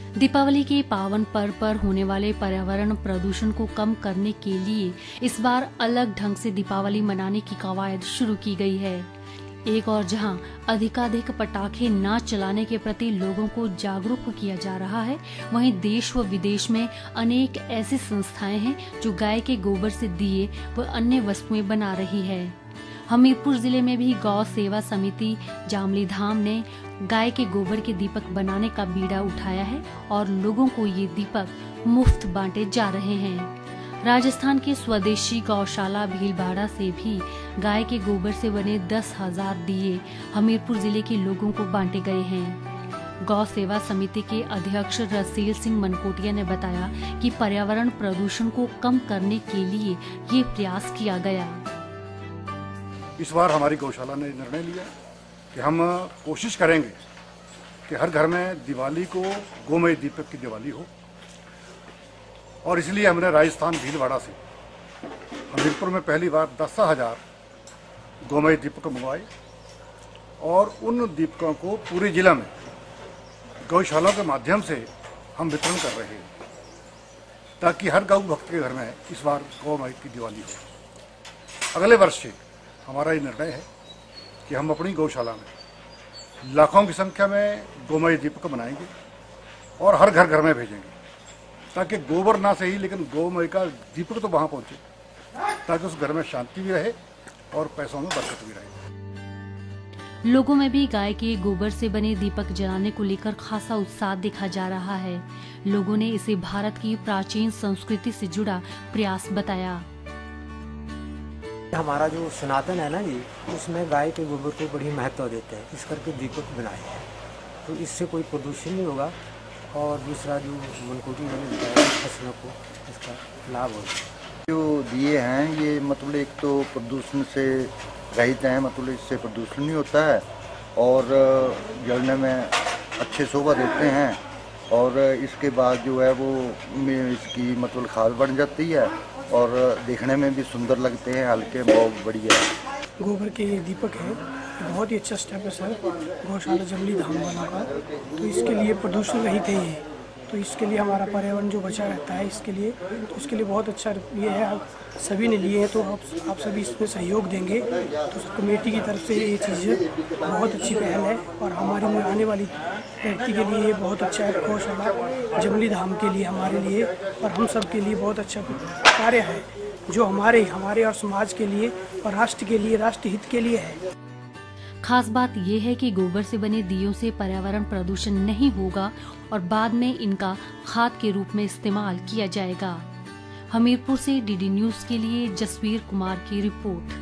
दीपावली के पावन पर्व पर होने वाले पर्यावरण प्रदूषण को कम करने के लिए इस बार अलग ढंग से दीपावली मनाने की कवायद शुरू की गई है। एक और जहां अधिकाधिक पटाखे न चलाने के प्रति लोगों को जागरूक किया जा रहा है, वहीं देश व विदेश में अनेक ऐसी संस्थाएं हैं जो गाय के गोबर से दिए व अन्य वस्तुएं बना रही है। हमीरपुर जिले में भी गौ सेवा समिति जामली धाम ने गाय के गोबर के दीपक बनाने का बीड़ा उठाया है और लोगों को ये दीपक मुफ्त बांटे जा रहे हैं। राजस्थान के स्वदेशी गौशाला भीलवाड़ा से भी गाय के गोबर से बने 10,000 दिए हमीरपुर जिले के लोगों को बांटे गए हैं। गौ सेवा समिति के अध्यक्ष रसील सिंह मनकोटिया ने बताया कि पर्यावरण प्रदूषण को कम करने के लिए ये प्रयास किया गया। इस बार हमारी गौशाला ने निर्णय लिया कि हम कोशिश करेंगे कि हर घर में दिवाली को गोमय दीपक की दिवाली हो, और इसलिए हमने राजस्थान भीलवाड़ा से हमीरपुर में पहली बार 10,000 गोमय दीपक मंगवाए और उन दीपकों को पूरे जिला में गौशालाओं के माध्यम से हम वितरण कर रहे हैं, ताकि हर गौ भक्त के घर में इस बार गोमय की दिवाली हो। अगले वर्ष से हमारा ये निर्णय है कि हम अपनी गौशाला में लाखों की संख्या में गोमय दीपक बनाएंगे और हर घर घर में भेजेंगे, ताकि गोबर ना सही लेकिन गोमय का दीपक तो वहां पहुंचे, ताकि उस घर में शांति भी रहे और पैसों में बरकत भी रहे। लोगों में भी गाय के गोबर से बने दीपक जलाने को लेकर खासा उत्साह देखा जा रहा है। लोगों ने इसे भारत की प्राचीन संस्कृति से जुड़ा प्रयास बताया। हमारा जो सनातन है ना जी, उसमें गाय के गोबर को बड़ी महत्व देते हैं, इस करके दीपक बनाए हैं, तो इससे कोई प्रदूषण नहीं होगा। और दूसरा जो मनकोटी ने बताया, फसलों को इसका लाभ होगा। जो दिए हैं ये मतलब एक तो प्रदूषण से रहित हैं, मतलब इससे प्रदूषण नहीं होता है और जलने में अच्छे शोभा देते हैं, और इसके बाद जो है वो इसकी मतलब खाद बन जाती है और देखने में भी सुंदर लगते हैं, हल्के बहुत बढ़िया। गोबर के दीपक है, बहुत ही अच्छा स्टेप है सर गौशाला जमली धाम वाला का। तो इसके लिए प्रदूषण रहित है ये, तो इसके लिए हमारा पर्यावरण जो बचा रहता है इसके लिए, तो इसके लिए बहुत अच्छा ये है। आप सभी ने लिए हैं तो आप सभी इसमें सहयोग देंगे, तो कमेटी की तरफ से ये चीज़ बहुत अच्छी पहल है और हमारे में आने वाली व्यक्ति के लिए ये बहुत अच्छा है। गौशाला जमली धाम के लिए हमारे लिए और हम सब के लिए बहुत अच्छा कार्य है, जो हमारे और समाज के लिए और राष्ट्र के लिए, राष्ट्र हित के लिए है। खास बात यह है कि गोबर से बने दियों से पर्यावरण प्रदूषण नहीं होगा और बाद में इनका खाद के रूप में इस्तेमाल किया जाएगा। हमीरपुर से डीडी न्यूज के लिए जसवीर कुमार की रिपोर्ट।